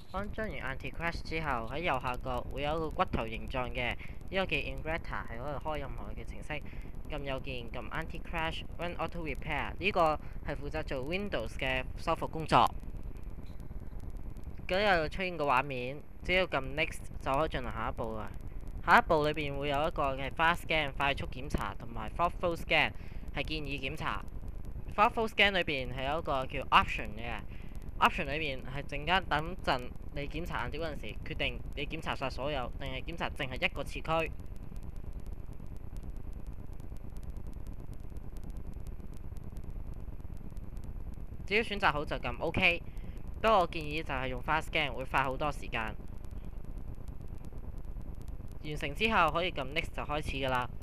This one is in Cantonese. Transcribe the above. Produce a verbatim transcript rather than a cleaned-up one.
安裝完 anti-crash 之後，喺右下角會有一個骨頭形狀嘅，呢個叫 Ingrata，係可以開任何嘅程式。撳右鍵，撳 anti-crash run auto repair，呢個係負責做 Windows 嘅修復工作。咁又出現個畫面，只要撳 next 就可以進行下一步啦。下一步裏邊會有一個嘅 fast scan 快速檢查同埋 thoughtful scan 係建議檢查。thoughtful scan 裏邊係有一個叫 option 嘅。option 裏面係陣間等陣你檢查硬碟嗰陣時，決定你檢查晒所有，定係檢查淨係一個次區。只要選擇好就撳 OK。不過我建議就係用 fast scan 會快好多時間。完成之後可以撳 next 就開始㗎啦。